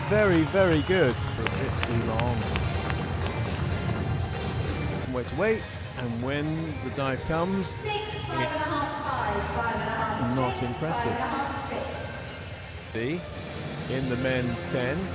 very, very good. A bit too long. Way to wait, and when the dive comes, it's not impressive. In the men's 10.